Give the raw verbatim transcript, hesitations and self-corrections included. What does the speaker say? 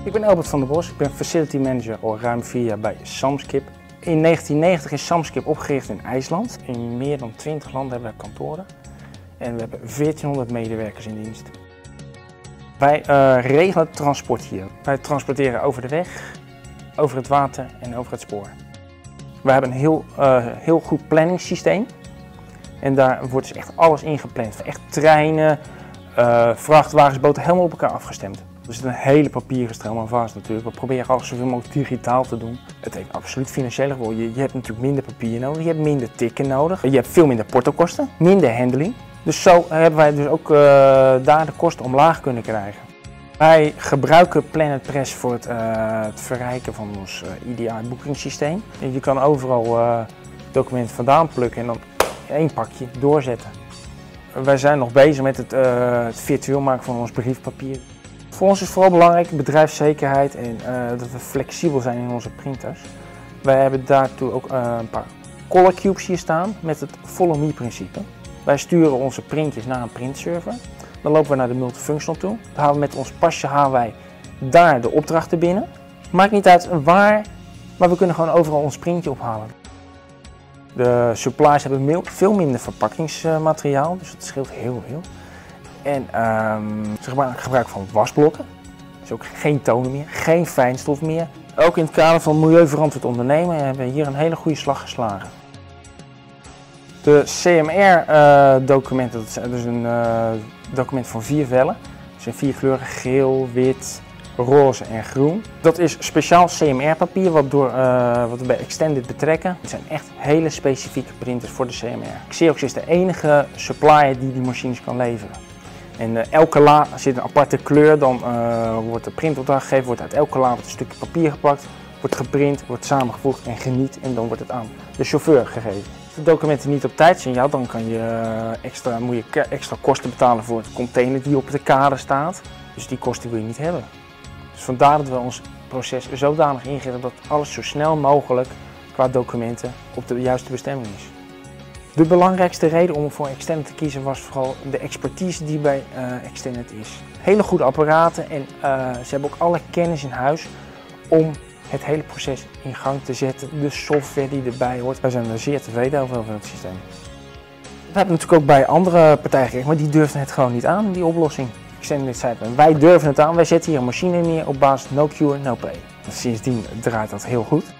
Ik ben Albert van der Bos, ik ben Facility Manager al ruim vier jaar bij Samskip. In negentien negentig is Samskip opgericht in IJsland. In meer dan twintig landen hebben we kantoren en we hebben veertienhonderd medewerkers in dienst. Wij uh, regelen het transport hier. Wij transporteren over de weg, over het water en over het spoor. We hebben een heel, uh, heel goed planningssysteem en daar wordt dus echt alles ingepland. Echt treinen, uh, vrachtwagens, boten, helemaal op elkaar afgestemd. Er zit een hele papieren stroom aan vast natuurlijk. We proberen alles zoveel mogelijk digitaal te doen. Het heeft absoluut financiële rol. Je, je hebt natuurlijk minder papier nodig, je hebt minder tikken nodig. Je hebt veel minder portokosten, minder handling. Dus zo hebben wij dus ook uh, daar de kosten omlaag kunnen krijgen. Wij gebruiken Planet Press voor het, uh, het verrijken van ons uh, I D I boekingssysteem. Je kan overal uh, documenten vandaan plukken en dan één pakje doorzetten. Wij zijn nog bezig met het, uh, het virtueel maken van ons briefpapier. Voor ons is vooral belangrijk bedrijfszekerheid en uh, dat we flexibel zijn in onze printers. Wij hebben daartoe ook uh, een paar color cubes hier staan met het follow me principe. Wij sturen onze printjes naar een printserver. Dan lopen we naar de multifunctional toe. Dan halen we met ons pasje halen wij daar de opdrachten binnen. Maakt niet uit waar, maar we kunnen gewoon overal ons printje ophalen. De suppliers hebben veel minder verpakkingsmateriaal, dus dat scheelt heel veel. En um, ze gebruiken gebruik van wasblokken. Dus ook geen tonen meer, geen fijnstof meer. Ook in het kader van milieuverantwoord ondernemen hebben we hier een hele goede slag geslagen. De C M R-documenten, uh, dat is een uh, document van vier vellen. Het zijn vier kleuren, geel, wit, roze en groen. Dat is speciaal C M R-papier wat, door, uh, wat we bij Extended betrekken. Het zijn echt hele specifieke printers voor de C M R. Xerox is de enige supplier die die machines kan leveren. En uh, elke la zit een aparte kleur, dan uh, wordt de printopdracht gegeven, wordt uit elke la wordt een stukje papier gepakt, wordt geprint, wordt samengevoegd en geniet en dan wordt het aan de chauffeur gegeven. Als de documenten niet op tijd zijn, ja, dan kan je, uh, extra, moet je extra kosten betalen voor het container die op de kade staat. Dus die kosten wil je niet hebben. Dus vandaar dat we ons proces zodanig inrichten dat alles zo snel mogelijk qua documenten op de juiste bestemming is. De belangrijkste reden om voor Extended te kiezen was vooral de expertise die bij uh, Extended is. Hele goede apparaten en uh, ze hebben ook alle kennis in huis om het hele proces in gang te zetten. De software die erbij hoort. Wij zijn er zeer tevreden over, over het systeem. We hebben natuurlijk ook bij andere partijen gekeken, maar die durfden het gewoon niet aan, die oplossing. Extended zei, wij durven het aan, wij zetten hier een machine neer op basis no cure, no pay. Sindsdien draait dat heel goed.